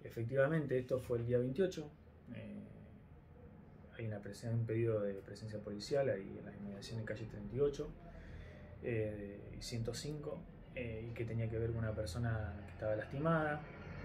Efectivamente, esto fue el día 28. Hay un pedido de presencia policial ahí en las inmediaciones de calle 38 y 105, y que tenía que ver con una persona que estaba lastimada.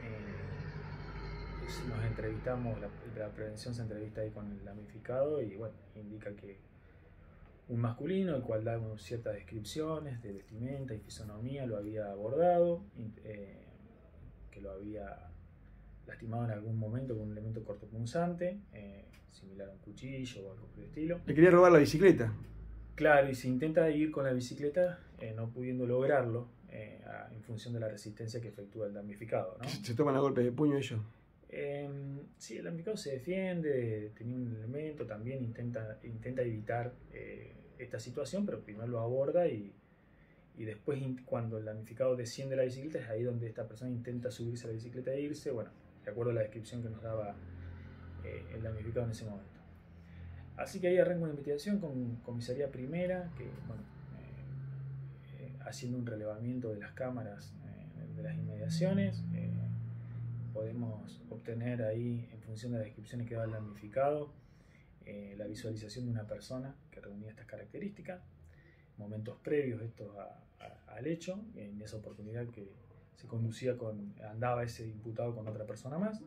Nos entrevistamos, la prevención se entrevista ahí con el damnificado y bueno, indica que un masculino, el cual da ciertas descripciones de vestimenta y fisonomía, lo había abordado, que lo había lastimado en algún momento con un elemento cortopunzante, similar a un cuchillo o algo por el estilo. Le quería robar la bicicleta. Claro, y se intenta ir con la bicicleta, no pudiendo lograrlo, en función de la resistencia que efectúa el damnificado, ¿no? Se toman a golpes de puño ellos. Sí, el damnificado se defiende, tenía un elemento, también intenta evitar esta situación, pero primero lo aborda y después, cuando el damnificado desciende la bicicleta, es ahí donde esta persona intenta subirse a la bicicleta e irse, bueno, de acuerdo a la descripción que nos daba el damnificado en ese momento. Así que ahí arranca una investigación con comisaría primera, que bueno, haciendo un relevamiento de las cámaras de las inmediaciones, podemos obtener ahí, en función de las descripciones que daba el damnificado, la visualización de una persona que reunía estas características, momentos previos al hecho, en esa oportunidad que se conducía andaba ese imputado con otra persona más.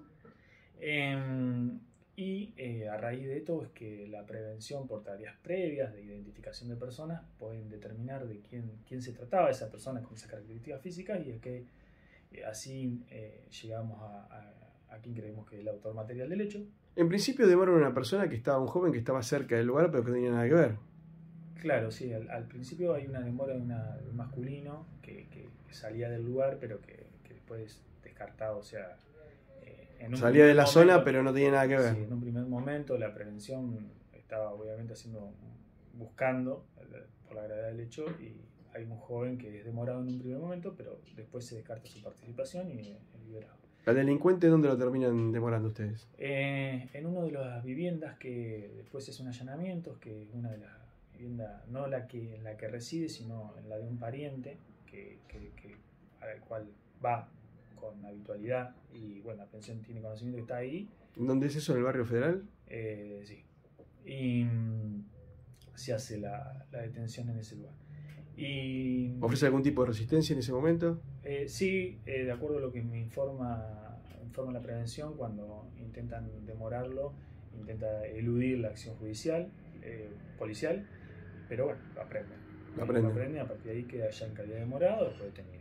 A raíz de esto es que la prevención por tareas previas de identificación de personas pueden determinar de quién se trataba esa persona con esas características físicas, y es que así llegamos a quien creemos que es el autor material del hecho. En principio demoran una persona un joven que estaba cerca del lugar pero que no tenía nada que ver. Claro, sí, al principio hay una demora de un masculino que salía del lugar, pero que después descartado, o sea... salía de la zona, pero no tenía nada que ver. Sí, en un primer momento la prevención estaba obviamente buscando por la gravedad del hecho, y hay un joven que es demorado en un primer momento, pero después se descarta su participación y es liberado. ¿Al delincuente dónde lo terminan demorando ustedes? En una de las viviendas que después es un allanamiento, que es una de las viviendas, no en la que reside, sino en la de un pariente al cual va con habitualidad, y bueno, la pensión tiene conocimiento que está ahí. ¿Dónde es eso? ¿En el barrio Federal? Sí. Y se hace la detención en ese lugar. ¿Ofrece algún tipo de resistencia en ese momento? Sí, de acuerdo a lo que me informa la prevención, cuando intentan demorarlo, intenta eludir la acción judicial, policial, pero bueno, lo aprenden. Lo aprenden, a partir de ahí queda ya en calidad de demorado, después detenido.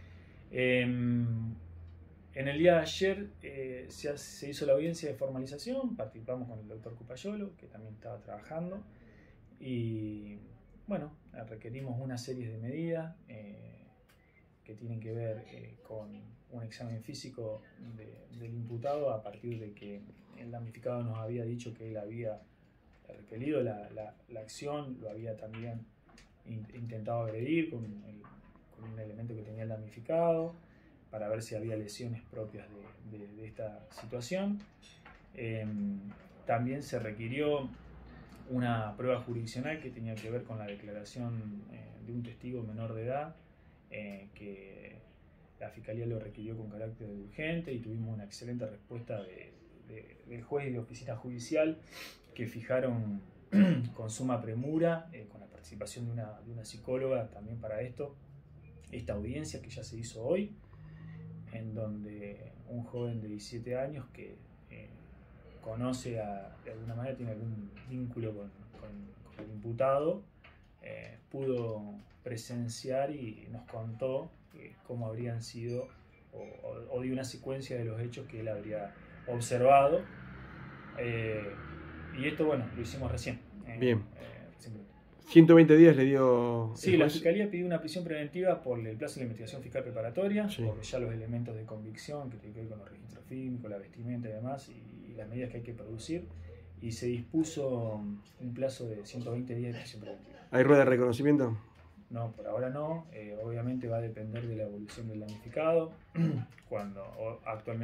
En el día de ayer se hizo la audiencia de formalización, participamos con el doctor Cupayolo, que también estaba trabajando, y bueno, requerimos una serie de medidas que tienen que ver con un examen físico del imputado, a partir de que el damnificado nos había dicho que él había repelido la acción, lo había también intentado agredir con un elemento que tenía el damnificado, para ver si había lesiones propias de esta situación. También se requirió una prueba jurisdiccional que tenía que ver con la declaración de un testigo menor de edad, que la Fiscalía lo requirió con carácter urgente, y tuvimos una excelente respuesta del juez y de oficina judicial, que fijaron con suma premura, con la participación de una psicóloga también para esta audiencia que ya se hizo hoy, en donde un joven de 17 años que conoce de alguna manera, tiene algún vínculo con el imputado, pudo presenciar y nos contó cómo habrían sido o dio una secuencia de los hechos que él habría observado, y esto, bueno, lo hicimos recién. Bien. 120 días le dio... Sí, la Fiscalía pidió una prisión preventiva por el plazo de la investigación fiscal preparatoria, sí, porque ya los elementos de convicción que tienen que ver con los registros fílmicos, la vestimenta y demás, y las medidas que hay que producir, y se dispuso un plazo de 120 días de prisión preventiva. ¿Hay rueda de reconocimiento? No, por ahora no. Obviamente va a depender de la evolución del damnificado, cuando actualmente